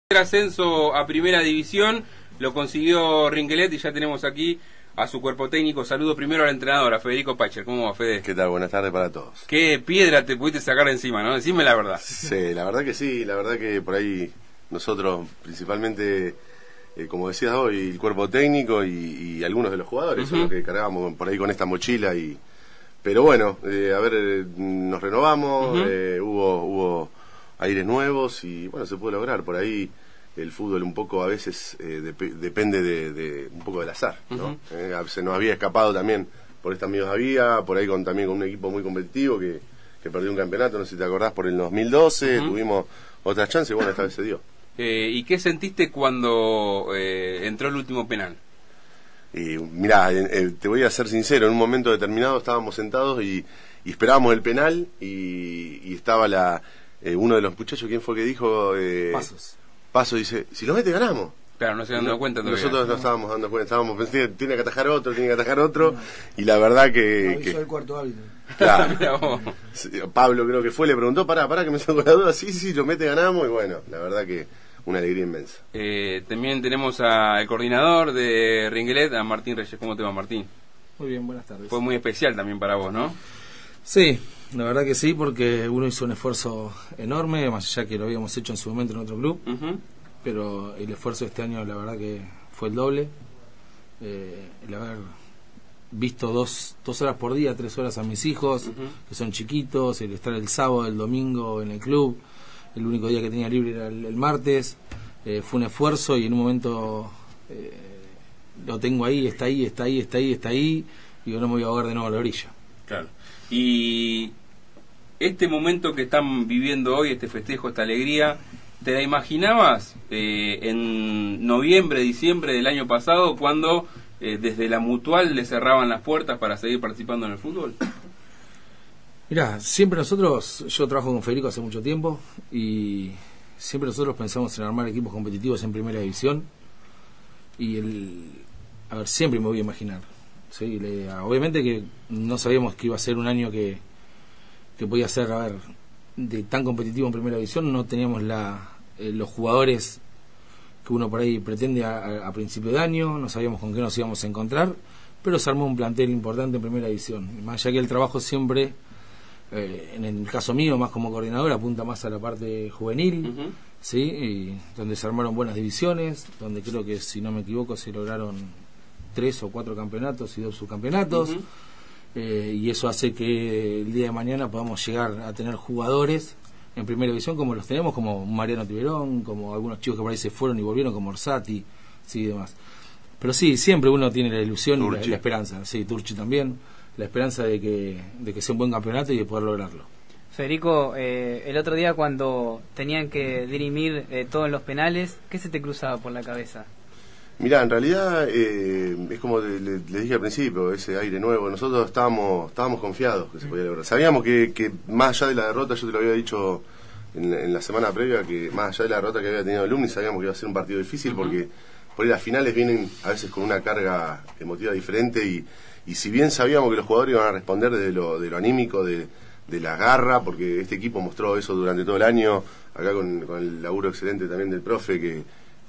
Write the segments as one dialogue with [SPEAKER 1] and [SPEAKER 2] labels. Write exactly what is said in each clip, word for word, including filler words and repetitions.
[SPEAKER 1] El ascenso a primera división lo consiguió Ringelet y ya tenemos aquí a su cuerpo técnico. Saludo primero al entrenador, a Federico Pacher. ¿Cómo va, Fede?
[SPEAKER 2] ¿Qué tal? Buenas tardes para todos.
[SPEAKER 1] Qué piedra te pudiste sacar de encima, ¿no? Decime la verdad.
[SPEAKER 2] Sí, la verdad que sí, la verdad que por ahí nosotros principalmente, eh, como decías hoy, el cuerpo técnico y, y algunos de los jugadores uh-huh. son los que cargábamos por ahí con esta mochila. y Pero bueno, eh, a ver, eh, nos renovamos, uh-huh. eh, hubo... hubo aires nuevos y bueno, se puede lograr. Por ahí el fútbol un poco a veces eh, dep- depende de, de un poco del azar, ¿no? Uh-huh. eh, se nos había escapado también por esta amigos había, por ahí con también con un equipo muy competitivo que, que perdió un campeonato, no sé si te acordás, por el dos mil doce, uh-huh. tuvimos otras chances y bueno, esta vez se dio.
[SPEAKER 1] Eh, ¿Y qué sentiste cuando eh, entró el último penal?
[SPEAKER 2] Y mirá, eh, eh, te voy a ser sincero, en un momento determinado estábamos sentados y, y esperábamos el penal y, y estaba la... Eh, uno de los muchachos, ¿quién fue que dijo? Eh,
[SPEAKER 3] Pasos.
[SPEAKER 2] Paso dice, si lo mete ganamos.
[SPEAKER 1] Claro, no se han dado
[SPEAKER 2] no,
[SPEAKER 1] cuenta todavía.
[SPEAKER 2] Nosotros no estábamos dando cuenta, estábamos pensando, tiene que atajar otro, tiene que atajar otro, no. y la verdad que...
[SPEAKER 3] No,
[SPEAKER 2] que
[SPEAKER 3] el cuarto árbitro.
[SPEAKER 2] Claro, Pablo creo que fue, le preguntó, pará, pará, que me saco la duda, sí, sí, lo mete ganamos, y bueno, la verdad que una alegría inmensa.
[SPEAKER 1] Eh, también tenemos al coordinador de Ringelet, a Martín Reyes. ¿Cómo te va, Martín?
[SPEAKER 3] Muy bien, buenas tardes.
[SPEAKER 1] Fue muy especial también para vos, ¿no?
[SPEAKER 3] Sí, la verdad que sí, porque uno hizo un esfuerzo enorme, más allá que lo habíamos hecho en su momento en otro club, uh-huh. pero el esfuerzo de este año la verdad que fue el doble. Eh, el haber visto dos, dos horas por día, tres horas a mis hijos, uh-huh. que son chiquitos, el estar el sábado, el domingo en el club, el único día que tenía libre era el, el martes, eh, fue un esfuerzo y en un momento eh, lo tengo ahí, está ahí, está ahí, está ahí, está ahí, y yo no me voy a ahogar de nuevo a la orilla.
[SPEAKER 1] Claro. Y este momento que están viviendo hoy, este festejo, esta alegría, ¿te la imaginabas eh, en noviembre, diciembre del año pasado, cuando eh, desde la Mutual le cerraban las puertas para seguir participando en el fútbol?
[SPEAKER 3] Mirá, siempre nosotros, yo trabajo con Federico hace mucho tiempo, y siempre nosotros pensamos en armar equipos competitivos en primera división, y el, a ver, siempre me voy a imaginar. Sí, le, obviamente que no sabíamos que iba a ser un año que, que podía ser, a ver, de tan competitivo en primera división. No teníamos la, eh, los jugadores que uno por ahí pretende a, a, a principio de año, no sabíamos con qué nos íbamos a encontrar, pero se armó un plantel importante en primera división. Más allá que el trabajo siempre, eh, en el caso mío, más como coordinador, apunta más a la parte juvenil, uh-huh. ¿sí? Y donde se armaron buenas divisiones, donde creo que, si no me equivoco, se lograron tres o cuatro campeonatos y dos subcampeonatos, uh-huh. eh, y eso hace que el día de mañana podamos llegar a tener jugadores en primera división como los tenemos, como Mariano Tiberón, como algunos chicos que por ahí se fueron y volvieron, como Orsati, sí, y demás. Pero sí, siempre uno tiene la ilusión Turchi. y la, la esperanza, sí, Turchi también, la esperanza de que, de que sea un buen campeonato y de poder lograrlo.
[SPEAKER 4] Federico, eh, el otro día cuando tenían que dirimir eh, todos los penales, ¿qué se te cruzaba por la cabeza?
[SPEAKER 2] Mirá, en realidad eh, es como les le, le dije al principio, ese aire nuevo. Nosotros estábamos estábamos confiados que se podía lograr. Sabíamos que, que más allá de la derrota, yo te lo había dicho en, en la semana previa, que más allá de la derrota que había tenido el Lumni, sabíamos que iba a ser un partido difícil, uh-huh. porque por ahí las finales vienen a veces con una carga emotiva diferente y, y si bien sabíamos que los jugadores iban a responder de lo, de lo anímico, de, de la garra, porque este equipo mostró eso durante todo el año, acá con, con el laburo excelente también del profe, que...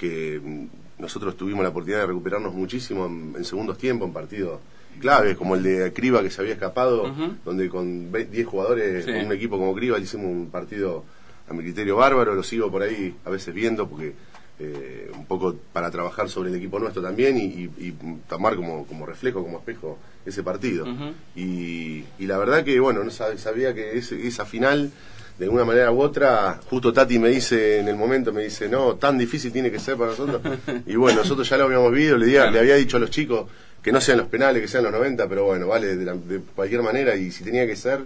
[SPEAKER 2] que nosotros tuvimos la oportunidad de recuperarnos muchísimo en, en segundos tiempos, en partidos claves, como el de Criba que se había escapado, uh-huh. donde con diez jugadores, sí. con un equipo como Criba, hicimos un partido a mi criterio bárbaro. Lo sigo por ahí a veces viendo, porque eh, un poco para trabajar sobre el equipo nuestro también y, y, y tomar como, como reflejo, como espejo ese partido. Uh-huh. y, y la verdad que, bueno, no sabía que ese, esa final... de una manera u otra, justo Tati me dice en el momento, me dice, no, tan difícil tiene que ser para nosotros. Y bueno, nosotros ya lo habíamos visto, le, diga, le había dicho a los chicos que no sean los penales, que sean los noventa, pero bueno, vale, de, la, de cualquier manera, y si tenía que ser,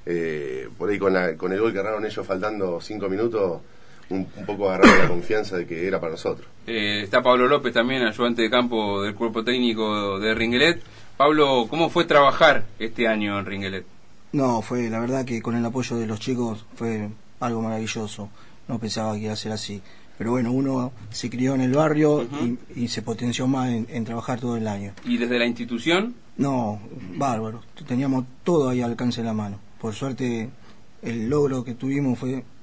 [SPEAKER 2] eh, por ahí con, la, con el gol que agarraron ellos faltando cinco minutos, un, un poco agarraron la confianza de que era para nosotros.
[SPEAKER 1] Eh, está Pablo López también, ayudante de campo del cuerpo técnico de Ringelet. Pablo, ¿cómo fue trabajar este año en Ringelet?
[SPEAKER 5] No, fue la verdad que con el apoyo de los chicos fue algo maravilloso. No pensaba que iba a ser así. Pero bueno, uno se crió en el barrio, uh-huh. y, y se potenció más en, en trabajar todo el año.
[SPEAKER 1] ¿Y desde la institución?
[SPEAKER 5] No, bárbaro. Teníamos todo ahí al alcance de la mano. Por suerte, el logro que tuvimos fue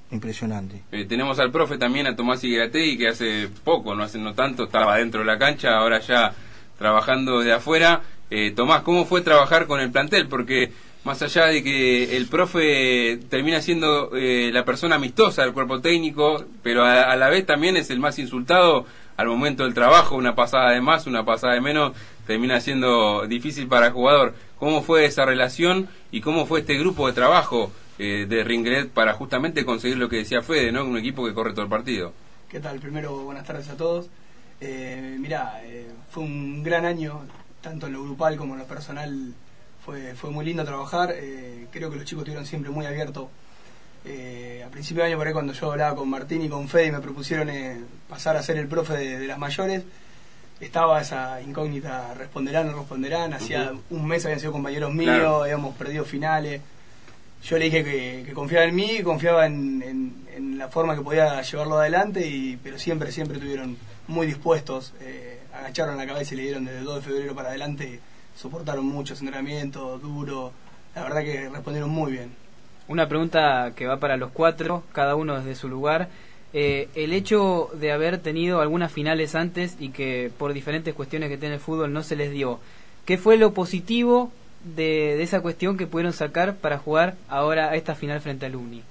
[SPEAKER 5] impresionante.
[SPEAKER 1] Eh, tenemos al profe también, a Tomás Higuerategui, que hace poco, no hace no tanto, estaba dentro de la cancha, ahora ya trabajando de afuera. Eh, Tomás, ¿cómo fue trabajar con el plantel? Porque más allá de que el profe termina siendo eh, la persona amistosa del cuerpo técnico, pero a, a la vez también es el más insultado al momento del trabajo, una pasada de más, una pasada de menos, termina siendo difícil para el jugador. ¿Cómo fue esa relación y cómo fue este grupo de trabajo eh, de Ringlet para justamente conseguir lo que decía Fede, ¿no? Un equipo que corre todo el partido.
[SPEAKER 6] ¿Qué tal? Primero, buenas tardes a todos. Eh, mirá, eh, fue un gran año, tanto en lo grupal como en lo personal. Fue, fue muy lindo trabajar. Eh, creo que los chicos estuvieron siempre muy abiertos. Eh, a principio de año, por ahí, cuando yo hablaba con Martín y con Fede y me propusieron eh, pasar a ser el profe de, de las mayores, estaba esa incógnita: responderán o no responderán. Hacía uh-huh. un mes habían sido compañeros míos, claro. Habíamos perdido finales. Yo le dije que, que confiaba en mí, confiaba en, en, en la forma que podía llevarlo adelante, y, pero siempre, siempre estuvieron muy dispuestos. Eh, agacharon la cabeza y le dieron desde el dos de febrero para adelante. Soportaron muchos entrenamientos, duro. La verdad que respondieron muy bien.
[SPEAKER 4] Una pregunta que va para los cuatro, cada uno desde su lugar. Eh, el hecho de haber tenido algunas finales antes y que por diferentes cuestiones que tiene el fútbol no se les dio, ¿qué fue lo positivo de, de esa cuestión que pudieron sacar para jugar ahora a esta final frente al Uni?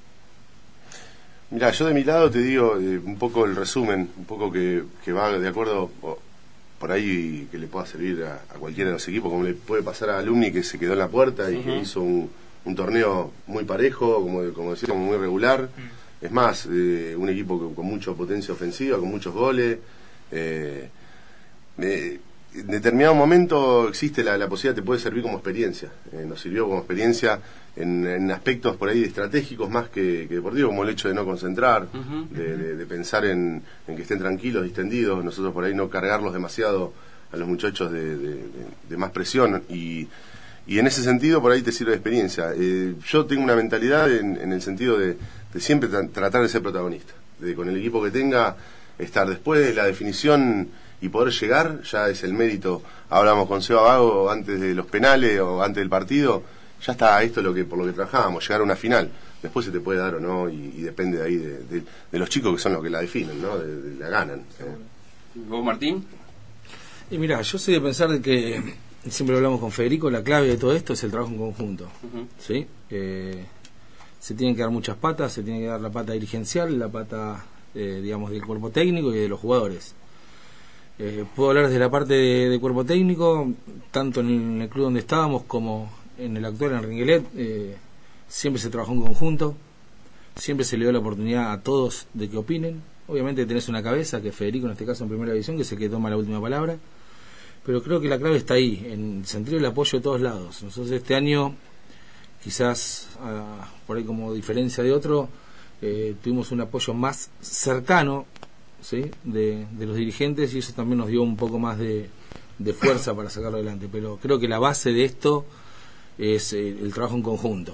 [SPEAKER 2] Mira, yo de mi lado te digo eh, un poco el resumen, un poco que, que va de acuerdo oh, por ahí, que le pueda servir a, a cualquiera de los equipos, como le puede pasar a Alumni, que se quedó en la puerta y uh-huh. que hizo un, un torneo muy parejo, como, como decía, muy regular. Uh-huh. Es más, eh, un equipo con, con mucha potencia ofensiva, con muchos goles. Eh, eh, en determinado momento existe la, la posibilidad, te puede servir como experiencia. Eh, nos sirvió como experiencia en, en aspectos por ahí estratégicos más que, que deportivos, como el hecho de no concentrar, uh-huh. de, de, de pensar en, en que estén tranquilos, distendidos, nosotros por ahí no cargarlos demasiado a los muchachos de, de, de, de más presión, y, y en ese sentido por ahí te sirve de experiencia. Eh, yo tengo una mentalidad en, en el sentido de, de siempre tra- tratar de ser protagonista, de con el equipo que tenga estar después de la definición y poder llegar, ya es el mérito. Hablamos con Seba Vago antes de los penales o antes del partido, ya está, esto es lo que por lo que trabajábamos, llegar a una final. Después se te puede dar o no, y, y depende de ahí de, de, de los chicos que son los que la definen, ¿no? De, de, la ganan. ¿eh?
[SPEAKER 1] ¿Vos, Martín?
[SPEAKER 3] Y mira, yo soy de pensar de que, siempre hablamos con Federico, la clave de todo esto es el trabajo en conjunto. Uh-huh. ¿Sí? Eh, se tienen que dar muchas patas, se tiene que dar la pata dirigencial, la pata, eh, digamos, del cuerpo técnico y de los jugadores. Eh, puedo hablar desde la parte de, de cuerpo técnico, tanto en el club donde estábamos como en el actual, en Ringuelet. Eh, siempre se trabajó en conjunto, siempre se le dio la oportunidad a todos de que opinen. Obviamente tenés una cabeza, que es Federico en este caso en primera división, que es el que toma la última palabra, pero creo que la clave está ahí, en sentir el apoyo de todos lados. Nosotros este año, quizás uh, por ahí como diferencia de otro, eh, tuvimos un apoyo más cercano, ¿sí? de, de los dirigentes, y eso también nos dio un poco más de, de fuerza para sacarlo adelante. Pero creo que la base de esto es eh, el trabajo en conjunto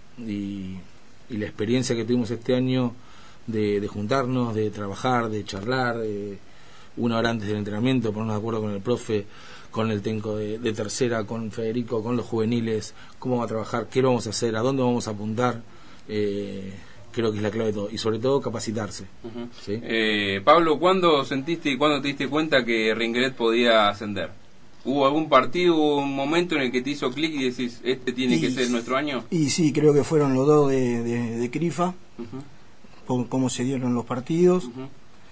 [SPEAKER 3] y, y la experiencia que tuvimos este año de, de juntarnos, de trabajar, de charlar, de una hora antes del entrenamiento, ponernos de acuerdo con el profe, con el técnico de, de tercera, con Federico, con los juveniles, cómo va a trabajar, qué vamos a hacer, a dónde vamos a apuntar. eh, Creo que es la clave de todo, y sobre todo capacitarse. Uh-huh. ¿Sí?
[SPEAKER 1] eh, Pablo, ¿cuándo sentiste y cuándo te diste cuenta que Ringuelet podía ascender? ¿Hubo algún partido, hubo un momento en el que te hizo clic y decís, este tiene y, que ser nuestro año?
[SPEAKER 5] Y sí, creo que fueron los dos de, de, de Crifa, uh-huh. por cómo se dieron los partidos, uh-huh.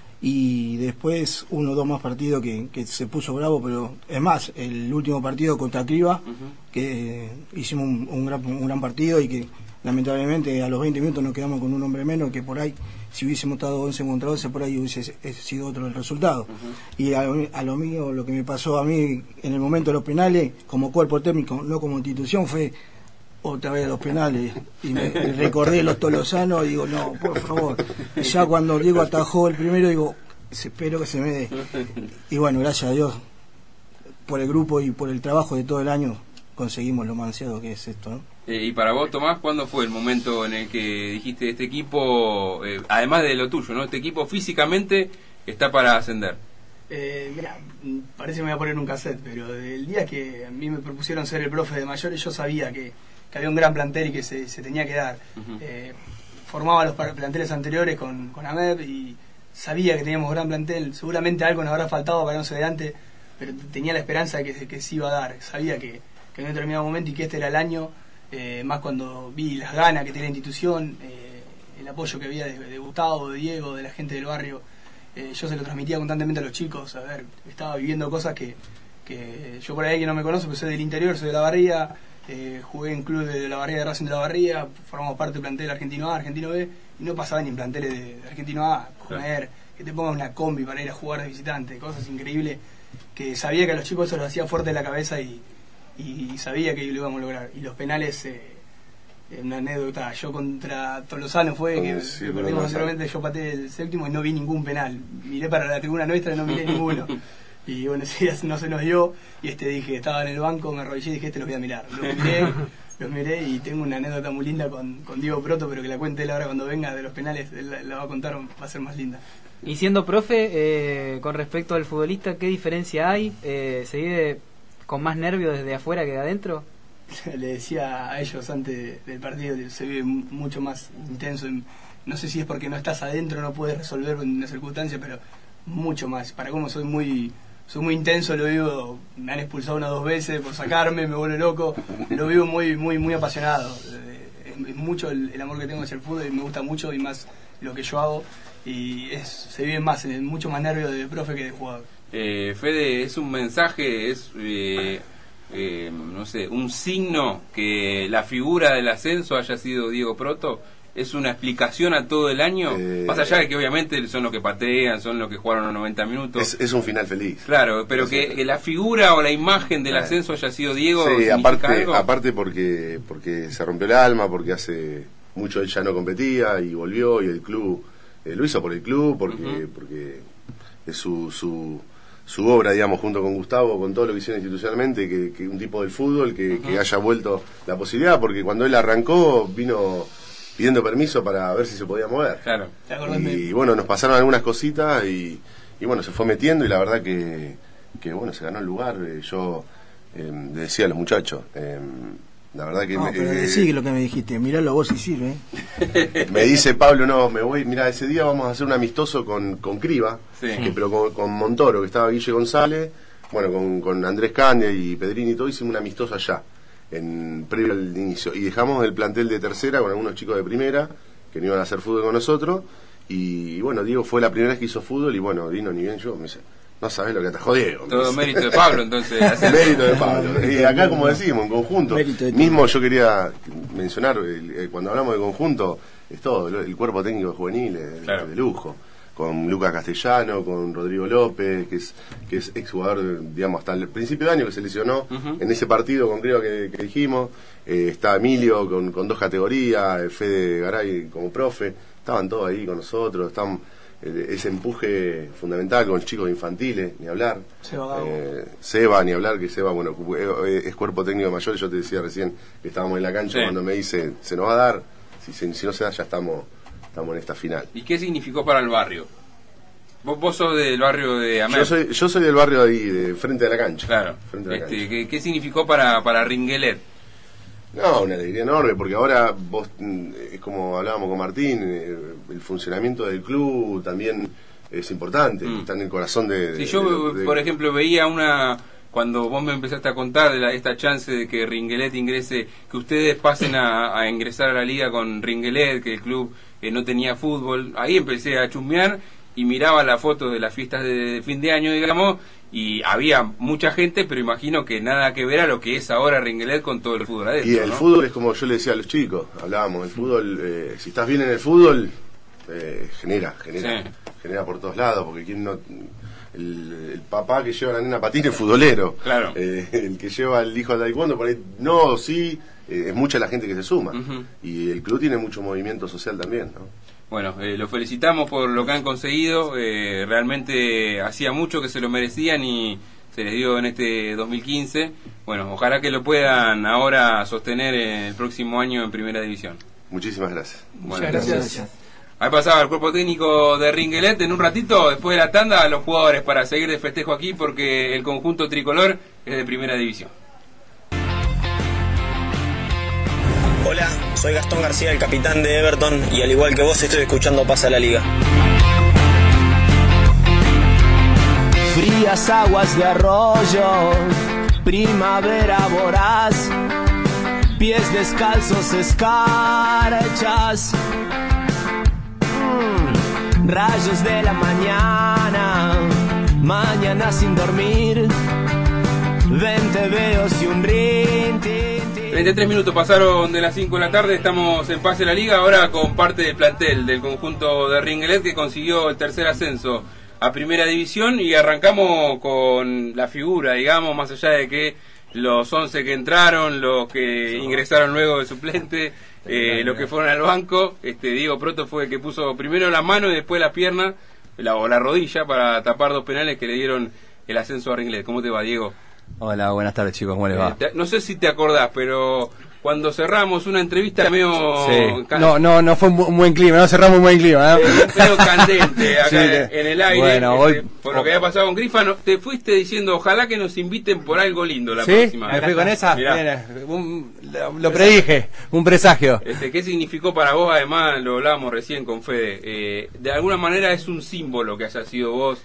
[SPEAKER 5] y después uno o dos más partidos que, que se puso bravo, pero es más, el último partido contra Crifa, uh-huh. que hicimos un, un, gran, un gran partido, y que lamentablemente a los veinte minutos nos quedamos con un hombre menos, que por ahí, si hubiésemos estado once contra once, por ahí hubiese sido otro el resultado. Uh-huh. Y a, a lo mío, lo que me pasó a mí en el momento de los penales, como cuerpo técnico, no como institución, fue otra vez los penales, y me, me recordé los tolosanos, y digo, no, por favor. Y ya cuando Diego atajó el primero, digo, espero que se me dé. Y bueno, gracias a Dios, por el grupo y por el trabajo de todo el año, conseguimos lo más ansiado que es esto, ¿no?
[SPEAKER 1] Eh, y para vos, Tomás, ¿cuándo fue el momento en el que dijiste, este equipo, eh, además de lo tuyo, ¿no? Este equipo físicamente está para ascender?
[SPEAKER 6] Eh, mira, parece que me voy a poner un cassette, pero el día que a mí me propusieron ser el profe de mayores, yo sabía que, que había un gran plantel y que se, se tenía que dar. Uh-huh. Eh, formaba los planteles anteriores con, con AMEP y sabía que teníamos gran plantel. Seguramente algo nos habrá faltado para no ser adelante, pero tenía la esperanza de que, que se iba a dar. Sabía que, que en un determinado momento y que este era el año, eh, más cuando vi las ganas que tenía la institución, eh, el apoyo que había de, de Gustavo, de Diego, de la gente del barrio. Eh, yo se lo transmitía constantemente a los chicos. A ver, estaba viviendo cosas que, que yo por ahí que no me conozco, pues soy del interior, soy de La Barría, eh, jugué en club de La Barría, de Racing de La Barría, formamos parte del plantel Argentino A, Argentino B, y no pasaba ni en planteles de, de Argentino A, comer, que te pongan una combi para ir a jugar de visitante, cosas increíbles, que sabía que a los chicos eso los hacía fuerte en la cabeza y, y sabía que lo íbamos a lograr. Y los penales, eh, una anécdota, yo contra Tolosano fue que,
[SPEAKER 2] sí,
[SPEAKER 6] que perdimos anteriormente, yo pateé el séptimo y no vi ningún penal, miré para la tribuna nuestra y no miré ninguno. Y bueno, sí, no se nos dio, y este dije, estaba en el banco, me arrodillé y dije, este los voy a mirar. Los miré, los miré y tengo una anécdota muy linda con, con Diego Proto, pero que la cuente él ahora cuando venga de los penales, él la, la va a contar, va a ser más linda.
[SPEAKER 4] Y siendo profe, eh, con respecto al futbolista, ¿qué diferencia hay? Eh, ¿Se vive con más nervios desde afuera que de adentro?
[SPEAKER 6] Le decía a ellos antes del partido, se vive mucho más intenso, no sé si es porque no estás adentro, no puedes resolver una circunstancia, pero mucho más. Para cómo soy muy... Soy muy intenso, lo vivo, me han expulsado una o dos veces por sacarme, me vuelvo loco, lo vivo muy muy muy apasionado. Es, es mucho el, el amor que tengo hacia el fútbol y me gusta mucho y más lo que yo hago y es, se vive más, mucho más nervio de profe que de jugador.
[SPEAKER 1] Eh, Fede, es un mensaje, es eh, eh, no sé, un signo que la figura del ascenso haya sido Diego Proto. ¿Es una explicación a todo el año? Eh, Más allá de que obviamente son los que patean, son los que jugaron los noventa minutos.
[SPEAKER 2] Es, es un final feliz.
[SPEAKER 1] Claro, pero que, que la figura o la imagen del ascenso haya sido Diego.
[SPEAKER 2] Sí, aparte, aparte porque, porque se rompió el alma, porque hace mucho él ya no competía y volvió y el club, eh, lo hizo por el club, porque, uh-huh. porque es su, su, su obra, digamos, junto con Gustavo, con todo lo que hicieron institucionalmente, que, que un tipo del fútbol, que, uh-huh. que haya vuelto la posibilidad, porque cuando él arrancó vino... pidiendo permiso para ver si se podía mover.
[SPEAKER 1] Claro.
[SPEAKER 2] Y bueno, nos pasaron algunas cositas y, y bueno, se fue metiendo y la verdad que, que bueno, se ganó el lugar. Eh, yo eh, le decía a los muchachos, eh, la verdad que...
[SPEAKER 5] No,
[SPEAKER 2] me,
[SPEAKER 5] pero
[SPEAKER 2] eh,
[SPEAKER 5] decí lo que me dijiste, miralo vos si sirve.
[SPEAKER 2] Me dice Pablo, no, me voy, mira, ese día vamos a hacer un amistoso con, con Criba, sí. que, pero con, con Montoro, que estaba Guille González, bueno, con, con Andrés Candia y Pedrini y todo, hicimos un amistoso allá. En previo al inicio y dejamos el plantel de tercera con algunos chicos de primera que no iban a hacer fútbol con nosotros y, y bueno, Diego fue la primera vez que hizo fútbol y bueno, vino ni bien yo, me dice, no sabés lo que atajó Diego.
[SPEAKER 1] Todo mérito de Pablo, entonces.
[SPEAKER 2] Mérito de Pablo. Y acá, como decimos, en conjunto. Mismo yo quería mencionar, el, el, cuando hablamos de conjunto, es todo, el, el cuerpo técnico juvenil es claro. de lujo. Con Lucas Castellano, con Rodrigo López, que es que es exjugador, digamos, hasta el principio de año que se lesionó uh-huh. en ese partido con Criba que, que dijimos. Eh, está Emilio con, con dos categorías, Fede Garay como profe, estaban todos ahí con nosotros, estaban, eh, ese empuje fundamental con los chicos infantiles, ni hablar.
[SPEAKER 6] Seba,
[SPEAKER 2] eh, Seba, ni hablar, que Seba, bueno, es cuerpo técnico mayor, yo te decía recién que estábamos en la cancha sí. cuando me dice, se nos va a dar, si, si, si no se da ya estamos... Estamos en esta final.
[SPEAKER 1] ¿Y qué significó para el barrio? Vos, vos sos del barrio de Amer.
[SPEAKER 2] Yo soy, yo soy del barrio ahí, de frente a la cancha.
[SPEAKER 1] Claro.
[SPEAKER 2] Frente a la
[SPEAKER 1] este,
[SPEAKER 2] cancha.
[SPEAKER 1] ¿qué, ¿Qué significó para, para Ringuelet?
[SPEAKER 2] No, una alegría enorme, porque ahora vos, es como hablábamos con Martín, el funcionamiento del club también es importante, mm. está en el corazón de...
[SPEAKER 1] Si
[SPEAKER 2] de,
[SPEAKER 1] yo,
[SPEAKER 2] de, de,
[SPEAKER 1] por ejemplo, veía una... Cuando vos me empezaste a contar de la, esta chance de que Ringuelet ingrese, que ustedes pasen a, a ingresar a la liga con Ringuelet, que el club eh, no tenía fútbol, ahí empecé a chusmear y miraba la foto de las fiestas de, de fin de año, digamos, y había mucha gente, pero imagino que nada que ver a lo que es ahora Ringuelet con todo el fútbol adentro.
[SPEAKER 2] Y el
[SPEAKER 1] ¿no?
[SPEAKER 2] fútbol es como yo le decía a los chicos, hablábamos, el fútbol, eh, si estás bien en el fútbol, eh, genera, genera, sí. genera por todos lados, porque quien no... El, el papá que lleva a la nena a patín es futbolero.
[SPEAKER 1] Claro.
[SPEAKER 2] Eh, el que lleva al hijo al taekwondo, por ahí, no, sí, eh, es mucha la gente que se suma.
[SPEAKER 1] Uh-huh.
[SPEAKER 2] Y el club tiene mucho movimiento social también, ¿no?
[SPEAKER 1] Bueno, eh, los felicitamos por lo que han conseguido. Eh, realmente hacía mucho que se lo merecían y se les dio en este dos mil quince. Bueno, ojalá que lo puedan ahora sostener en el próximo año en Primera División.
[SPEAKER 2] Muchísimas gracias.
[SPEAKER 6] Muchas bueno, gracias. gracias.
[SPEAKER 1] Ahí pasaba el cuerpo técnico de Ringuelet. En un ratito, después de la tanda, los jugadores para seguir de festejo aquí porque el conjunto tricolor es de Primera División.
[SPEAKER 7] Hola, soy Gastón García, el capitán de Everton, y al igual que vos estoy escuchando Pasa la Liga.
[SPEAKER 8] Frías aguas de arroyo, primavera voraz, pies descalzos, escarchas, mm, rayos de la mañana, mañana sin dormir, ven te veo si un rin, tin, tin.
[SPEAKER 1] veintitrés minutos pasaron de las cinco de la tarde, estamos en Pase la Liga, ahora con parte del plantel del conjunto de Ringelet que consiguió el tercer ascenso a Primera División, y arrancamos con la figura, digamos, más allá de que los once que entraron, los que ingresaron luego de suplente, eh, los que fueron al banco. este Diego Proto fue el que puso primero la mano y después la pierna la, o la rodilla para tapar dos penales que le dieron el ascenso a Ringelet. ¿Cómo te va, Diego?
[SPEAKER 9] Hola, buenas tardes, chicos, ¿cómo les va?
[SPEAKER 1] Eh, te, no sé si te acordás, pero cuando cerramos una entrevista medio...
[SPEAKER 9] Sí.
[SPEAKER 1] Can...
[SPEAKER 9] No, no, no fue un, bu un buen clima, no cerramos un buen clima, ¿eh?
[SPEAKER 1] Eh, medio candente acá
[SPEAKER 9] sí,
[SPEAKER 1] en, en el aire.
[SPEAKER 9] Bueno,
[SPEAKER 1] este,
[SPEAKER 9] hoy...
[SPEAKER 1] por lo que había pasado con Grifa, no, te fuiste diciendo, ojalá que nos inviten por algo lindo la
[SPEAKER 9] ¿Sí?
[SPEAKER 1] próxima.
[SPEAKER 9] ¿Me fui con esa?
[SPEAKER 1] Mirá.
[SPEAKER 9] Bien, un, lo, lo predije, un presagio.
[SPEAKER 1] Este, ¿Qué significó para vos? Además, lo hablábamos recién con Fede. Eh, de alguna manera es un símbolo que haya sido vos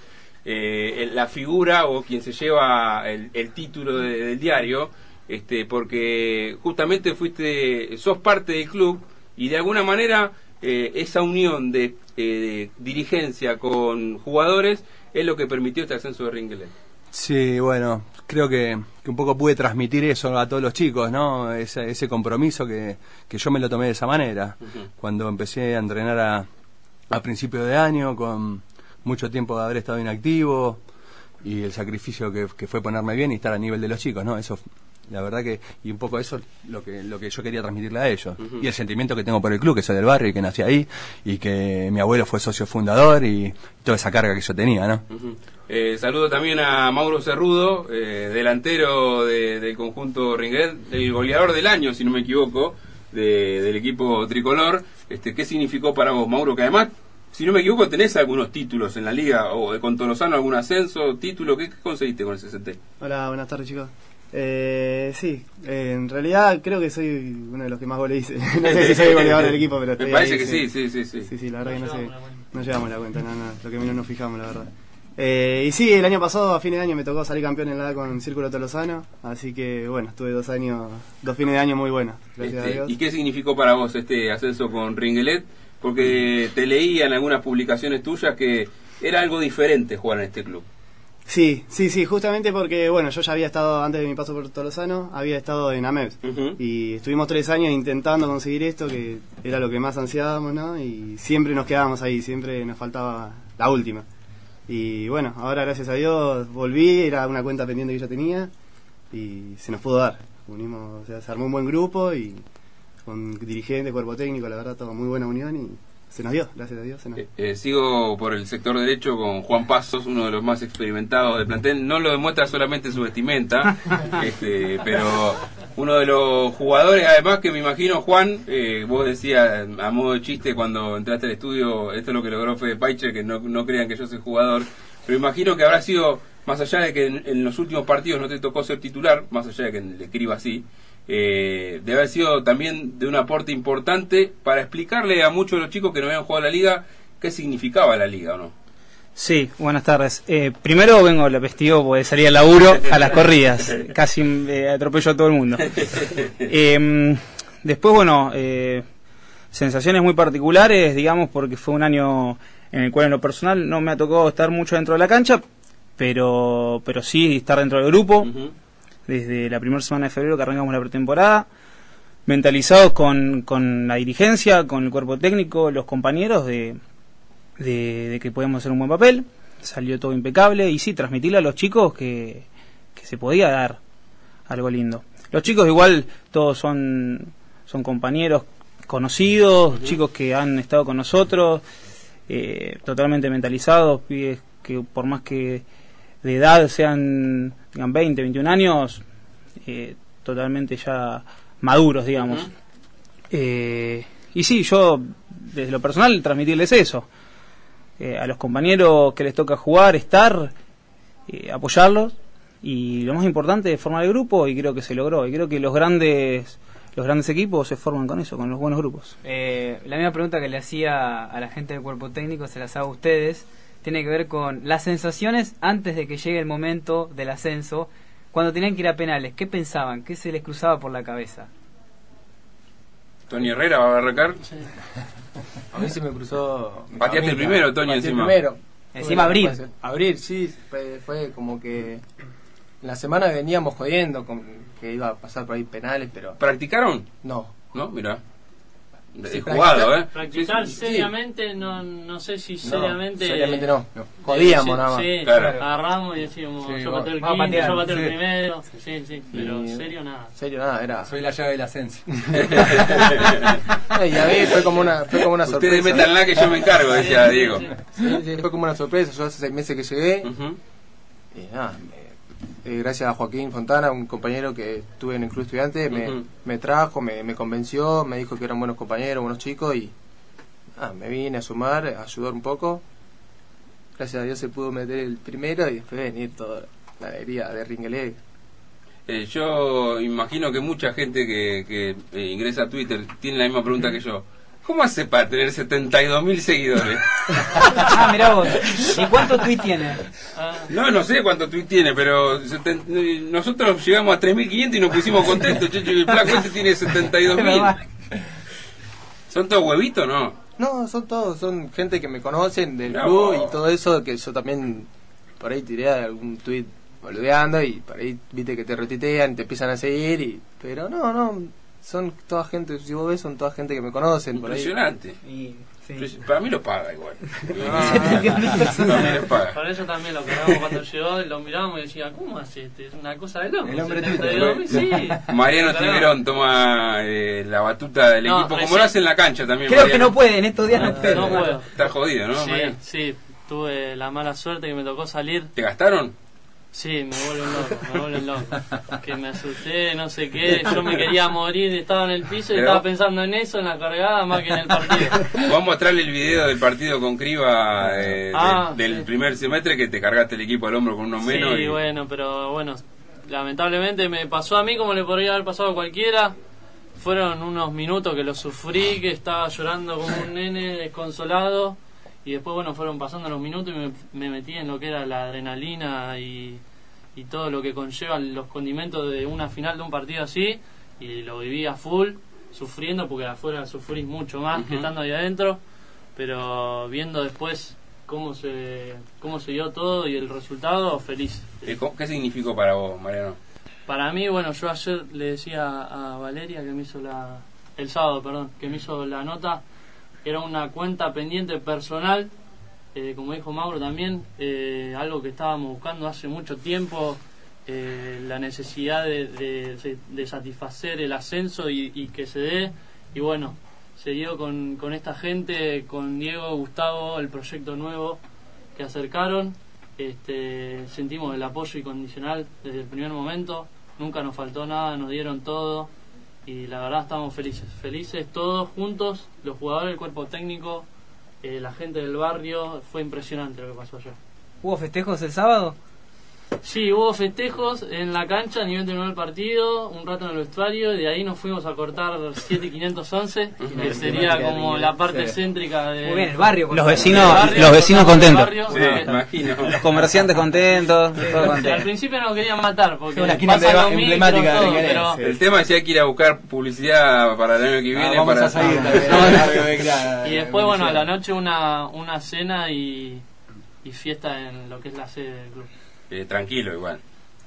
[SPEAKER 1] eh, la figura o quien se lleva el, el título de, del diario, este, porque justamente fuiste, sos parte del club y de alguna manera eh, esa unión de, eh, de dirigencia con jugadores es lo que permitió este ascenso de Ringelet.
[SPEAKER 9] Sí, bueno, creo que, que un poco pude transmitir eso a todos los chicos, ¿no? Ese, ese compromiso que, que yo me lo tomé de esa manera. Uh-huh. Cuando empecé a entrenar a, a principio de año, con mucho tiempo de haber estado inactivo, y el sacrificio que, que fue ponerme bien y estar a nivel de los chicos, ¿no? Eso, la verdad que, y un poco eso lo que lo que yo quería transmitirle a ellos. Uh-huh. Y el sentimiento que tengo por el club, que soy del barrio y que nací ahí, y que mi abuelo fue socio fundador, y toda esa carga que yo tenía, ¿no?
[SPEAKER 1] Uh-huh. Eh, saludo también a Mauro Cerrudo, eh, delantero de, del conjunto Ringelet, el goleador del año, si no me equivoco, de, del equipo tricolor. Este, ¿qué significó para vos, Mauro? Que además, si no me equivoco, tenés algunos títulos en la liga, o con Tolosano algún ascenso, título. ¿Qué, qué conseguiste con el C C T?
[SPEAKER 10] Hola, buenas tardes, chicos. Eh, sí, eh, en realidad creo que soy uno de los que más goles hice. No sé si soy goleador del equipo, pero estoy
[SPEAKER 1] me parece
[SPEAKER 10] ahí,
[SPEAKER 1] que
[SPEAKER 10] sí.
[SPEAKER 1] sí, sí, sí, sí.
[SPEAKER 10] Sí, sí, la verdad no que no sé, no llevamos la cuenta, no, no, lo que menos nos fijamos, la verdad. Eh, y sí, el año pasado, a fines de año, me tocó salir campeón en la con Círculo Tolosano, así que bueno, tuve dos años, dos fines de año muy buenos, gracias
[SPEAKER 1] este,
[SPEAKER 10] a Dios.
[SPEAKER 1] ¿Y qué significó para vos este ascenso con Ringelet? Porque te leía en algunas publicaciones tuyas que era algo diferente jugar en este club.
[SPEAKER 10] Sí, sí, sí, justamente porque, bueno, yo ya había estado, antes de mi paso por Tolosano, había estado en AMEBS, uh-huh. y estuvimos tres años intentando conseguir esto, que era lo que más ansiábamos, ¿no? Y siempre nos quedábamos ahí, siempre nos faltaba la última. Y bueno, ahora gracias a Dios volví, era una cuenta pendiente que yo tenía, y se nos pudo dar. Unimos, o sea, se armó un buen grupo, y con dirigente, cuerpo técnico, la verdad, todo muy buena unión, y se nos dio, gracias a Dios se nos dio.
[SPEAKER 1] Eh, eh, sigo por el sector derecho con Juan Pasos, uno de los más experimentados del plantel. No lo demuestra solamente su vestimenta, este, pero uno de los jugadores, además, que me imagino, Juan, eh, vos decías a modo de chiste cuando entraste al estudio, esto es lo que logró Fede Paicher, que no, no crean que yo soy jugador, pero imagino que habrá sido, más allá de que en, en los últimos partidos no te tocó ser titular, más allá de que le escriba así, Eh, debe haber sido también de un aporte importante para explicarle a muchos de los chicos que no habían jugado la liga qué significaba la liga, ¿o no?
[SPEAKER 4] Sí, buenas tardes. Eh, primero vengo la vestido porque salía al laburo a las corridas, casi eh, atropello a todo el mundo. Eh, después, bueno, eh, sensaciones muy particulares, digamos, porque fue un año en el cual en lo personal no me ha tocado estar mucho dentro de la cancha, pero, pero sí estar dentro del grupo. Uh-huh. Desde la primera semana de febrero que arrancamos la pretemporada, mentalizados con, con la dirigencia, con el cuerpo técnico, los compañeros, de, de, de que podíamos hacer un buen papel. Salió todo impecable y sí, transmitirle a los chicos que, que se podía dar algo lindo. Los chicos igual todos son, son compañeros conocidos, uh-huh. chicos que han estado con nosotros, eh, totalmente mentalizados, pibes que por más que de edad sean, tengan veinte, veintiún años, eh, totalmente ya maduros, digamos. Uh-huh. eh, y sí, yo desde lo personal transmitirles eso, eh, a los compañeros que les toca jugar, estar, eh, apoyarlos, y lo más importante es formar el grupo, y creo que se logró, y creo que los grandes
[SPEAKER 11] los grandes equipos se forman con eso, con los buenos grupos.
[SPEAKER 4] Eh, la misma pregunta que le hacía a la gente del cuerpo técnico se las hago a ustedes. Tiene que ver con las sensaciones antes de que llegue el momento del ascenso, cuando tenían que ir a penales. ¿Qué pensaban? ¿Qué se les cruzaba por la cabeza?
[SPEAKER 1] Tony Herrera va a arrancar.
[SPEAKER 12] Sí. A mí se me cruzó.
[SPEAKER 1] Pateaste el primero, Tony, encima.
[SPEAKER 12] Primero.
[SPEAKER 4] Encima abrir.
[SPEAKER 12] Abrir, sí. Fue, fue como que. En la semana veníamos jodiendo con que iba a pasar por ahí penales, pero.
[SPEAKER 1] ¿Practicaron?
[SPEAKER 12] No.
[SPEAKER 1] No, mirá.
[SPEAKER 12] Sí,
[SPEAKER 1] jugado, ¿eh?
[SPEAKER 13] Practicar
[SPEAKER 12] Sí, sí,
[SPEAKER 13] seriamente, no no sé si
[SPEAKER 12] No,
[SPEAKER 13] seriamente.
[SPEAKER 12] seriamente no. no. Jodíamos
[SPEAKER 13] sí,
[SPEAKER 12] nada más.
[SPEAKER 13] Sí,
[SPEAKER 1] Claro.
[SPEAKER 13] agarramos y decíamos,
[SPEAKER 12] Sí,
[SPEAKER 13] yo pateo el
[SPEAKER 4] vamos a
[SPEAKER 13] quinto,
[SPEAKER 4] patear,
[SPEAKER 13] yo pateo
[SPEAKER 12] sí.
[SPEAKER 13] el primero. Sí, sí, pero
[SPEAKER 12] Y-
[SPEAKER 13] serio nada.
[SPEAKER 12] Serio nada, era.
[SPEAKER 9] Soy la llave del ascenso.
[SPEAKER 12] Y a mí fue como una, fue como una sorpresa.
[SPEAKER 1] Ustedes métanla que yo me encargo, decía Diego.
[SPEAKER 12] Sí, sí, fue como una sorpresa. Yo hace seis meses que llegué.
[SPEAKER 1] Ujú.
[SPEAKER 12] Y nada, me- eh, gracias a Joaquín Fontana, un compañero que estuve en el Club Estudiante, me,
[SPEAKER 1] Ujú.
[SPEAKER 12] me trajo, me, me convenció, me dijo que eran buenos compañeros, buenos chicos y ah, me vine a sumar, a ayudar un poco. Gracias a Dios se pudo meter el primero y después venir toda la alegría de Ringelé.
[SPEAKER 1] Eh, yo imagino que mucha gente que, que eh, ingresa a Twitter tiene la misma pregunta que yo. ¿Cómo hace para tener setenta y dos mil seguidores?
[SPEAKER 4] Ah, mirá vos. ¿Y cuánto tweet tiene?
[SPEAKER 1] No, no sé cuánto tweet tiene, pero seten- eh, nosotros llegamos a tres mil quinientos y nos pusimos contentos. Checho, y el flaco este tiene setenta y dos mil. ¿Son todos huevitos, no?
[SPEAKER 12] No, son todos, son gente que me conocen del
[SPEAKER 1] No.
[SPEAKER 12] club y todo eso, que yo también por ahí tiré algún tweet boludeando y por ahí viste que te retuitean, te empiezan a seguir, y pero no, no, son toda gente, si vos ves, son toda gente que me conocen. Por ahí.
[SPEAKER 1] Impresionante.
[SPEAKER 4] Y, sí.
[SPEAKER 1] Impres- Para mí lo paga igual.
[SPEAKER 12] Ah.
[SPEAKER 1] Para mí lo paga.
[SPEAKER 13] Por eso también lo cargamos cuando llegó, lo mirábamos y decía, ¿cómo hace este? Es una cosa de loco.
[SPEAKER 9] El hombre
[SPEAKER 13] setenta y
[SPEAKER 9] Twitter.
[SPEAKER 13] dos mil, sí.
[SPEAKER 1] Mariano
[SPEAKER 13] Lo cargamos.
[SPEAKER 1] Tiberón toma eh, la batuta del
[SPEAKER 13] No,
[SPEAKER 1] equipo, como
[SPEAKER 13] recién-
[SPEAKER 1] lo hace en la cancha también.
[SPEAKER 4] Creo que
[SPEAKER 1] Mariano.
[SPEAKER 4] no puede, en estos días no puede.
[SPEAKER 13] No puedo.
[SPEAKER 1] Está jodido, ¿no?
[SPEAKER 13] Sí,
[SPEAKER 1] Mariano?
[SPEAKER 13] sí, tuve la mala suerte que me tocó salir.
[SPEAKER 1] ¿Te gastaron?
[SPEAKER 13] Sí, me vuelven loco, me vuelven loco. Que me asusté, no sé qué. Yo me quería morir, estaba en el piso y
[SPEAKER 1] Pero-
[SPEAKER 13] estaba pensando en eso, en la cargada, más que en el partido.
[SPEAKER 1] Vamos a mostrarle el video del partido con Criba eh,
[SPEAKER 13] Ah,
[SPEAKER 1] del, del
[SPEAKER 13] sí.
[SPEAKER 1] primer semestre, que te cargaste el equipo al hombro con uno menos.
[SPEAKER 13] Sí,
[SPEAKER 1] y-
[SPEAKER 13] bueno, pero bueno, lamentablemente me pasó a mí como le podría haber pasado a cualquiera. Fueron unos minutos que lo sufrí, que estaba llorando como un nene desconsolado. Y después, bueno, fueron pasando los minutos y me, me metí en lo que era la adrenalina y, y todo lo que conlleva los condimentos de una final de un partido así. Y lo viví a full, sufriendo, porque afuera sufrís mucho más que
[SPEAKER 1] Ujú.
[SPEAKER 13] estando ahí adentro. Pero viendo después cómo se, cómo se dio todo y el resultado, feliz.
[SPEAKER 1] Eh, ¿cómo- ¿Qué significó para vos, Mariano?
[SPEAKER 13] Para mí, bueno, yo ayer le decía a Valeria que me hizo la... El sábado, perdón, que me hizo la nota. Era una cuenta pendiente personal, eh, como dijo Mauro también, eh, algo que estábamos buscando hace mucho tiempo, eh, la necesidad de, de, de satisfacer el ascenso y, y que se dé. Y bueno, se dio con, con esta gente, con Diego, Gustavo, el proyecto nuevo que acercaron. Este, sentimos el apoyo incondicional desde el primer momento, nunca nos faltó nada, nos dieron todo. Y la verdad estamos felices, felices todos juntos, los jugadores, el cuerpo técnico, eh, la gente del barrio. Fue impresionante lo que pasó ayer.
[SPEAKER 4] ¿Hubo festejos el sábado?
[SPEAKER 13] Sí, hubo festejos en la cancha a nivel terminó el partido, un rato en el vestuario, y de ahí nos fuimos a cortar siete quinientos once, que sería como la parte céntrica de...
[SPEAKER 4] Muy bien, el barrio.
[SPEAKER 11] Los
[SPEAKER 4] por
[SPEAKER 11] vecinos,
[SPEAKER 13] El barrio,
[SPEAKER 11] los vecinos
[SPEAKER 13] cortamos el
[SPEAKER 11] contentos.
[SPEAKER 13] barrio,
[SPEAKER 1] Sí,
[SPEAKER 13] eh,
[SPEAKER 1] imagino.
[SPEAKER 11] Los comerciantes contentos, todo
[SPEAKER 13] Al
[SPEAKER 11] contento.
[SPEAKER 13] principio nos querían matar porque
[SPEAKER 9] Una esquina
[SPEAKER 13] pasan los
[SPEAKER 9] emblema-
[SPEAKER 13] micros,
[SPEAKER 9] emblemática de
[SPEAKER 13] todo,
[SPEAKER 9] Ringelé,
[SPEAKER 13] pero
[SPEAKER 9] sí.
[SPEAKER 1] El tema es si hay que ir a buscar publicidad para el año que viene.
[SPEAKER 9] Ah, vamos
[SPEAKER 1] para...
[SPEAKER 9] a seguir también.
[SPEAKER 13] y después bueno, a la noche una una cena y, y fiesta en lo que es la sede del club.
[SPEAKER 1] Eh, tranquilo, igual.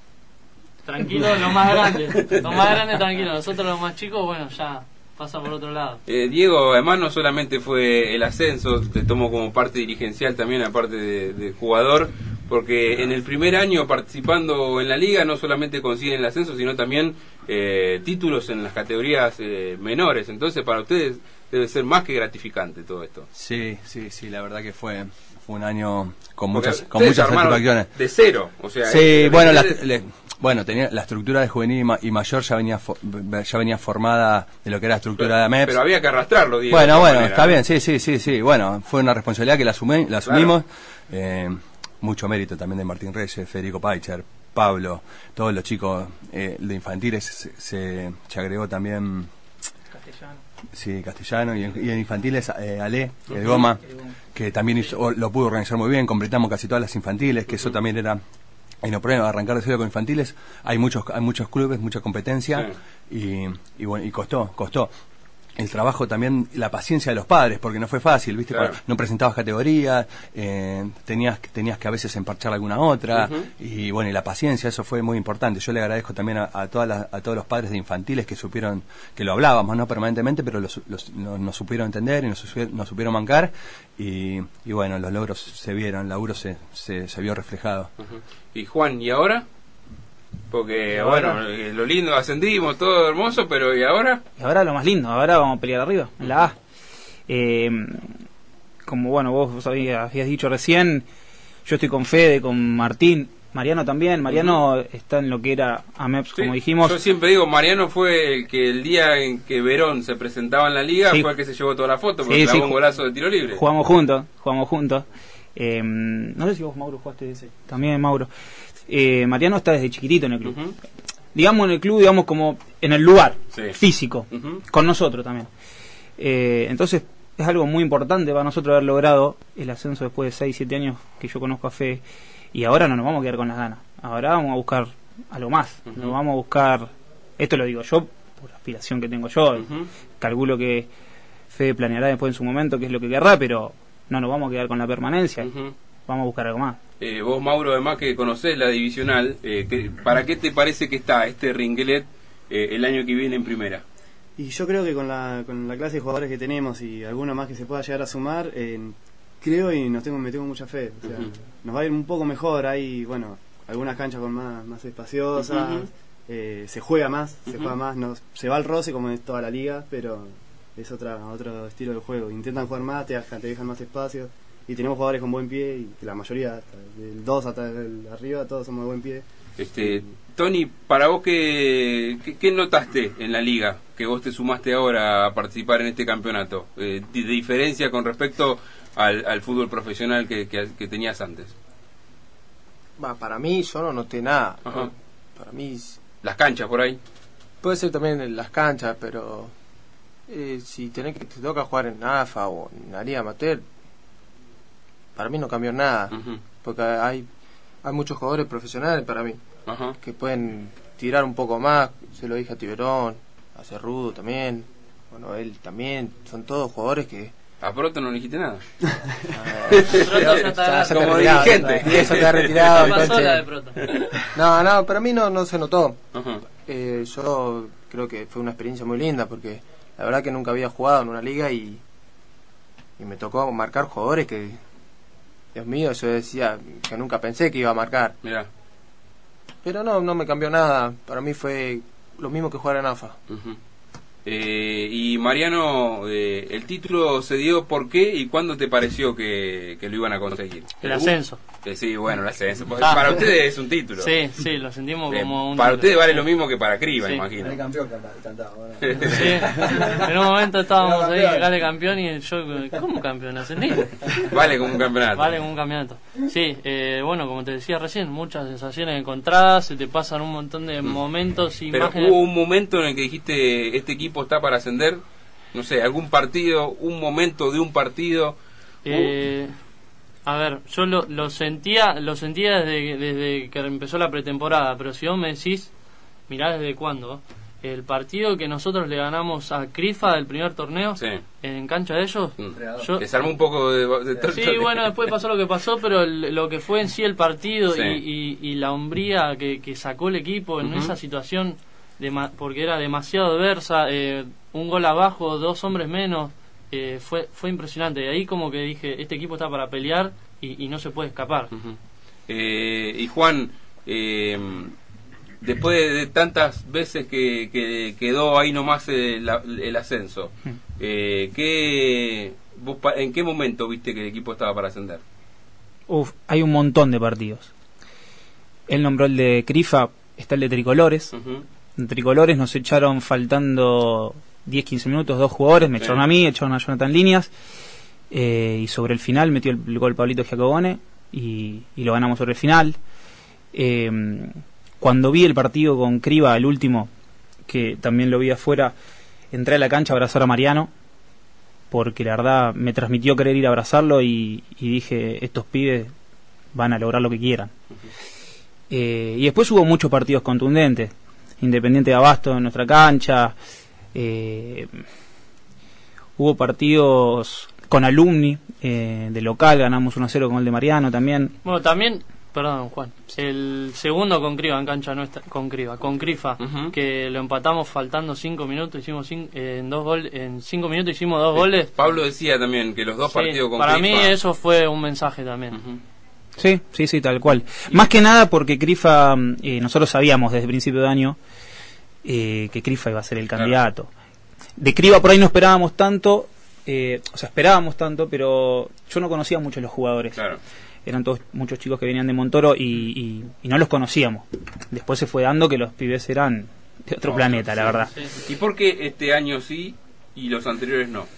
[SPEAKER 13] Tranquilo, lo más grande, lo más grande tranquilo. Nosotros los más chicos, bueno, ya pasa por otro lado.
[SPEAKER 1] Eh, Diego, además no solamente fue el ascenso, te tomo como parte dirigencial también, aparte de, de jugador, porque en el primer año participando en la liga no solamente consiguen el ascenso, sino también eh, títulos en las categorías eh, menores. Entonces para ustedes debe ser más que gratificante todo esto.
[SPEAKER 9] Sí, sí, sí, la verdad que fue fue un año con
[SPEAKER 1] Porque
[SPEAKER 9] muchas con
[SPEAKER 1] ustedes
[SPEAKER 9] muchas
[SPEAKER 1] armaron
[SPEAKER 9] satisfacciones.
[SPEAKER 1] de cero, o sea,
[SPEAKER 9] Sí,
[SPEAKER 1] eh,
[SPEAKER 9] bueno, la,
[SPEAKER 1] ustedes-
[SPEAKER 9] le- bueno, tenía la estructura de juvenil y, ma- y mayor ya venía fo- ya venía formada de lo que era la estructura de A M E P S.
[SPEAKER 1] pero había que arrastrarlo, Diego. de
[SPEAKER 9] Bueno,
[SPEAKER 1] alguna
[SPEAKER 9] bueno,
[SPEAKER 1] manera,
[SPEAKER 9] está
[SPEAKER 1] ¿no?
[SPEAKER 9] bien, sí, sí, sí, sí. Bueno, fue una responsabilidad que la, asumí- la asumimos. Eh, mucho mérito también de Martín Reyes, Federico Paicher, Pablo, todos los chicos eh, de infantiles. Se, se, se agregó también
[SPEAKER 11] Castellano.
[SPEAKER 9] Sí, Castellano, y en, y en infantiles eh, Ale, el Goma, que también hizo, lo pudo organizar muy bien, completamos casi todas las infantiles, que eso también era... Hay no problema, arrancar de cero con infantiles, hay muchos hay muchos clubes, mucha competencia, sí. y, y bueno, y costó, costó. El trabajo también, la paciencia de los padres, porque no fue fácil, ¿viste?
[SPEAKER 1] Claro.
[SPEAKER 9] No presentabas categorías, eh, tenías, tenías que a veces emparchar alguna otra,
[SPEAKER 1] Uh-huh.
[SPEAKER 9] y bueno, y la paciencia, eso fue muy importante. Yo le agradezco también a, a, todas las, a todos los padres de infantiles que supieron, que lo hablábamos, no permanentemente, pero los, los, nos, nos supieron entender y nos, nos supieron bancar, y, y bueno, los logros se vieron, el laburo se, se, se vio reflejado.
[SPEAKER 1] Uh-huh. Y Juan, ¿y ahora? Porque,
[SPEAKER 11] ¿Y ahora?
[SPEAKER 1] bueno, eh, lo lindo, ascendimos, todo hermoso, pero ¿y ahora?
[SPEAKER 11] Y ahora lo más lindo, ahora vamos a pelear arriba, en la A. Eh, como bueno, vos, vos habías, habías dicho recién, yo estoy con Fede, con Martín, Mariano también. Mariano uh-huh. está en lo que era AMEPS, sí, como dijimos.
[SPEAKER 1] Yo siempre digo, Mariano fue el que el día en que Verón se presentaba en la liga, sí. fue el que se llevó toda la foto, porque sí, clavó sí. un golazo de tiro libre.
[SPEAKER 11] Jugamos juntos, jugamos juntos. Eh, no sé si vos, Mauro, jugaste sí. también, Mauro. Eh, Mariano está desde chiquitito en el club. Uh-huh. Digamos en el club, digamos como en el lugar sí. físico, uh-huh. con nosotros también. Eh, entonces es algo muy importante para nosotros haber logrado el ascenso después de seis siete años que yo conozco a Fede. Y ahora no nos vamos a quedar con las ganas. Ahora vamos a buscar algo más. Uh-huh. Nos vamos a buscar, esto lo digo yo, por la aspiración que tengo yo. Uh-huh. Calculo que Fede planeará después en su momento qué es lo que querrá, pero no nos vamos a quedar con la permanencia. Uh-huh. Vamos a buscar algo más.
[SPEAKER 1] Eh, vos, Mauro, además que conocés la divisional, eh, que, ¿para qué te parece que está este Ringuelet eh, el año que viene en primera?
[SPEAKER 10] Y yo creo que con la, con la clase de jugadores que tenemos y alguno más que se pueda llegar a sumar, eh, creo y nos tengo, me tengo mucha fe. O sea, uh-huh. nos va a ir un poco mejor. Hay, bueno, algunas canchas con más, más espaciosas, uh-huh. eh, se juega más, uh-huh. se juega más, no, se va al roce como es toda la liga, pero es otra otro estilo de juego. Intentan jugar más, te dejan, te dejan más espacio. Y tenemos jugadores con buen pie, y la mayoría, hasta del dos hasta el arriba, todos somos de buen pie.
[SPEAKER 1] Este, Tony, para vos, ¿qué, qué, qué notaste en la liga que vos te sumaste ahora a participar en este campeonato? Eh, de, de diferencia con respecto al, al fútbol profesional que, que, que tenías antes.
[SPEAKER 12] Va, para mí yo no noté nada.
[SPEAKER 1] Ajá.
[SPEAKER 12] Para mí...
[SPEAKER 1] Las canchas por ahí.
[SPEAKER 12] Puede ser también en las canchas, pero eh, si tenés que te toca jugar en A F A o en la Liga Amateur, para mí no cambió nada, uh-huh. porque hay hay muchos jugadores profesionales para mí, uh-huh. que pueden tirar un poco más. Se lo dije a Tiberón, a Cerrudo también, bueno, él también, son todos jugadores que...
[SPEAKER 1] A Proto no le dijiste nada.
[SPEAKER 12] Como dirigente. Eso está retirado. No, no, para mí no, no se notó. Uh-huh. eh, yo creo que fue una experiencia muy linda, porque la verdad que nunca había jugado en una liga y, y me tocó marcar jugadores que... Dios mío, yo decía que nunca pensé que iba a marcar.
[SPEAKER 1] Mirá.
[SPEAKER 12] Pero no, no me cambió nada. Para mí fue lo mismo que jugar en A F A.
[SPEAKER 1] Uh-huh. eh, y Mariano, eh, ¿el título se dio por qué y cuándo te pareció que, que lo iban a conseguir?
[SPEAKER 13] El ascenso.
[SPEAKER 1] Eh, sí, bueno, el ascenso. Ah. Para ustedes es un título.
[SPEAKER 13] Sí, sí, lo sentimos
[SPEAKER 1] eh,
[SPEAKER 13] como un
[SPEAKER 1] Para
[SPEAKER 13] título.
[SPEAKER 1] ustedes vale lo mismo que para Criba,
[SPEAKER 13] sí.
[SPEAKER 1] imagino.
[SPEAKER 5] Gale campeón cantaba.
[SPEAKER 13] Sí. En un momento estábamos ahí, Gale campeón, y yo, ¿cómo campeón? ¿Ascendí?
[SPEAKER 1] Vale como un campeonato.
[SPEAKER 13] Vale como un campeonato. Sí, eh, bueno, como te decía recién, muchas sensaciones encontradas, se te pasan un montón de mm. momentos,
[SPEAKER 1] Pero
[SPEAKER 13] imágenes.
[SPEAKER 1] ¿hubo un momento en el que dijiste, este equipo está para ascender? No sé, algún partido, un momento de un partido.
[SPEAKER 13] Eh... A ver, yo lo, lo sentía lo sentía desde, desde que empezó la pretemporada, pero si vos me decís, mirá desde cuándo, el partido que nosotros le ganamos a Crifa del primer torneo, sí. en cancha de ellos, mm. yo,
[SPEAKER 1] les armó un poco de... de, de
[SPEAKER 13] sí, bueno, después pasó lo que pasó, pero el, lo que fue en sí el partido sí. y, y, y la hombría que, que sacó el equipo en uh-huh. esa situación, de, porque era demasiado adversa, eh, un gol abajo, dos hombres menos... Eh, fue fue impresionante. Y ahí como que dije, este equipo está para pelear y, y no se puede escapar.
[SPEAKER 1] Uh-huh. eh, y Juan, eh, después de, de tantas veces que, que quedó ahí nomás el, el ascenso, eh, ¿qué, vos, ¿en qué momento viste que el equipo estaba para ascender?
[SPEAKER 11] Uf, hay un montón de partidos. Él nombró el de Crifa, está el de Tricolores. Uh-huh. En Tricolores nos echaron faltando diez quince minutos, dos jugadores, me echaron sí. a mí, echaron a Jonathan Líneas, eh, y sobre el final metió el, el gol Pablito Giacobone y, y lo ganamos sobre el final. Eh, cuando vi el partido con Criba, el último, que también lo vi afuera, entré a la cancha a abrazar a Mariano, porque la verdad me transmitió querer ir a abrazarlo y, y dije, estos pibes van a lograr lo que quieran. Uh-huh. eh, y después hubo muchos partidos contundentes, Independiente de Abasto en nuestra cancha, eh, hubo partidos con Alumni, eh, de local, ganamos uno a cero con el de Mariano también.
[SPEAKER 13] Bueno, también, perdón Juan, el segundo con Crifa en cancha nuestra, con Crifa, con Crifa, uh-huh. que lo empatamos faltando cinco minutos, hicimos cinco, eh, en dos goles, en cinco minutos hicimos dos sí. goles.
[SPEAKER 1] Pablo decía también que los dos sí, partidos con
[SPEAKER 13] para
[SPEAKER 1] Crifa...
[SPEAKER 13] mí eso fue un mensaje también.
[SPEAKER 1] Uh-huh.
[SPEAKER 11] Sí, sí, sí, tal cual. Más que nada porque Crifa, eh, nosotros sabíamos desde el principio de año eh, que Crifa iba a ser el candidato. Claro. De Crifa por ahí no esperábamos tanto, eh, o sea, esperábamos tanto, pero yo no conocía mucho a los jugadores.
[SPEAKER 1] Claro.
[SPEAKER 11] Eran todos muchos chicos que venían de Montoro y, y, y no los conocíamos. Después se fue dando que los pibes eran de otro no, planeta, sí, la verdad.
[SPEAKER 1] Sí. ¿Y por qué este año sí y los anteriores no?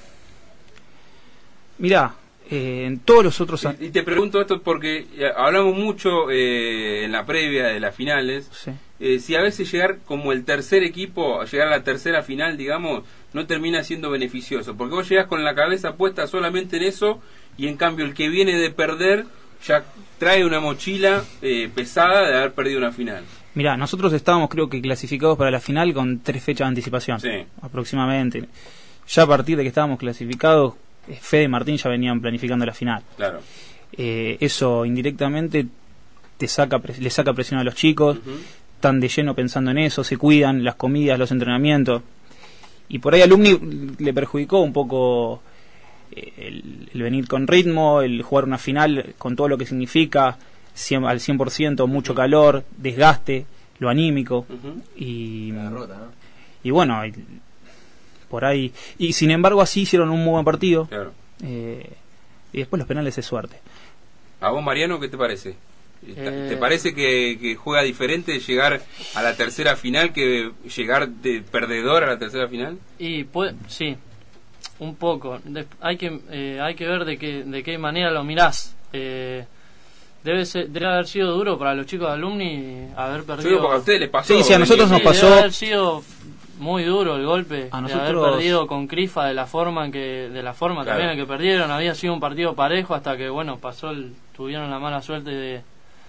[SPEAKER 11] Mirá, Eh, en todos los otros
[SPEAKER 1] años. Y te pregunto esto porque hablamos mucho eh, en la previa de las finales,
[SPEAKER 11] sí.
[SPEAKER 1] eh, si a veces llegar como el tercer equipo, llegar a la tercera final, digamos, no termina siendo beneficioso, porque vos llegás con la cabeza puesta solamente en eso y en cambio el que viene de perder ya trae una mochila eh, pesada de haber perdido una final.
[SPEAKER 11] Mirá, nosotros estábamos creo que clasificados para la final con tres fechas de anticipación,
[SPEAKER 1] sí.
[SPEAKER 11] aproximadamente. Ya a partir de que estábamos clasificados, Fede y Martín ya venían planificando la final.
[SPEAKER 1] Claro.
[SPEAKER 11] Eh, eso indirectamente te saca le saca presión a los chicos, uh-huh. están de lleno pensando en eso, se cuidan, las comidas, los entrenamientos. Y por ahí a Alumni le perjudicó un poco eh, el, el venir con ritmo, el jugar una final con todo lo que significa, cien, al cien por ciento, mucho calor, desgaste, lo anímico.
[SPEAKER 1] Uh-huh.
[SPEAKER 11] Y,
[SPEAKER 12] la derrota, ¿no?
[SPEAKER 11] Y bueno... Y, por ahí, y sin embargo así hicieron un muy buen partido.
[SPEAKER 1] Claro.
[SPEAKER 11] eh, y después los penales es suerte.
[SPEAKER 1] ¿A vos, Mariano, qué te parece?
[SPEAKER 13] Eh...
[SPEAKER 1] ¿Te parece que, que juega diferente llegar a la tercera final que llegar de perdedor a la tercera final?
[SPEAKER 13] Y puede, sí, un poco. De, hay que eh, hay que ver de qué de qué manera lo mirás. Eh, debe ser, debe haber sido duro para los chicos de Alumni haber perdido.
[SPEAKER 1] Yo digo, porque a ustedes les pasó.
[SPEAKER 11] Sí, sí, a nosotros
[SPEAKER 13] sí,
[SPEAKER 11] nos pasó.
[SPEAKER 13] Debe haber sido muy duro el golpe
[SPEAKER 11] a
[SPEAKER 13] de
[SPEAKER 11] nosotros...
[SPEAKER 13] haber perdido con Crifa de la forma en que de la forma
[SPEAKER 1] claro.
[SPEAKER 13] también en que perdieron. Había sido un partido parejo hasta que bueno pasó el, tuvieron la mala suerte de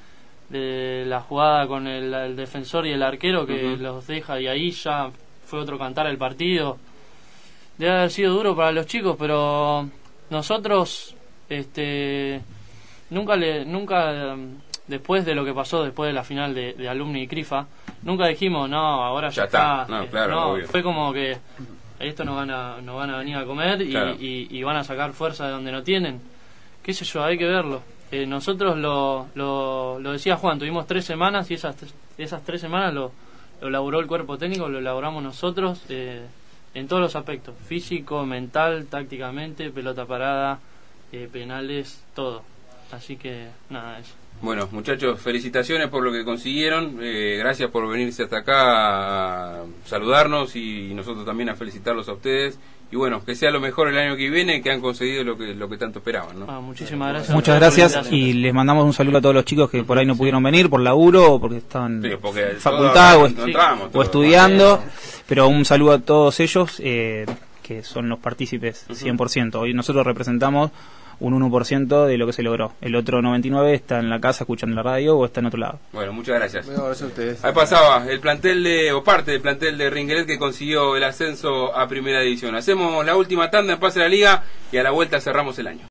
[SPEAKER 13] de la jugada con el, el defensor y el arquero que uh-huh. los deja y ahí ya fue otro cantar el partido. Debe haber sido duro para los chicos, pero nosotros este nunca le nunca después de lo que pasó después de la final de, de Alumni y Crifa, nunca dijimos, no, ahora ya,
[SPEAKER 1] ya está.
[SPEAKER 13] está.
[SPEAKER 1] No, claro,
[SPEAKER 13] no,
[SPEAKER 1] obvio.
[SPEAKER 13] Fue como que esto nos van a, nos van a venir a comer y,
[SPEAKER 1] claro.
[SPEAKER 13] y, y van a sacar fuerza de donde no tienen. Qué sé yo, hay que verlo. Eh, nosotros lo, lo, lo decía Juan, tuvimos tres semanas y esas, esas tres semanas lo, lo elaboró el cuerpo técnico, lo elaboramos nosotros eh, en todos los aspectos, físico, mental, tácticamente, pelota parada, eh, penales, todo. Así que nada, eso.
[SPEAKER 1] Bueno, muchachos, felicitaciones por lo que consiguieron, eh, gracias por venirse hasta acá a saludarnos y nosotros también a felicitarlos a ustedes. Y bueno, que sea lo mejor el año que viene, que han conseguido lo que lo que tanto esperaban, ¿no?
[SPEAKER 13] Ah, muchísimas gracias.
[SPEAKER 11] Muchas gracias y les mandamos un saludo a todos los chicos que por ahí no pudieron venir por laburo o porque estaban
[SPEAKER 1] sí, porque
[SPEAKER 11] en facultad
[SPEAKER 1] todo,
[SPEAKER 11] o,
[SPEAKER 1] no entramos,
[SPEAKER 11] o estudiando, pero un saludo a todos ellos eh, que son los partícipes cien por ciento. Hoy nosotros representamos un uno por ciento de lo que se logró. El otro noventa y nueve por ciento está en la casa escuchando la radio o está en otro lado.
[SPEAKER 1] Bueno, muchas gracias.
[SPEAKER 12] Bueno, gracias a ustedes.
[SPEAKER 1] Ahí pasaba el plantel de, o parte del plantel de Ringueret que consiguió el ascenso a Primera División. Hacemos la última tanda en Pase a la Liga y a la vuelta cerramos el año.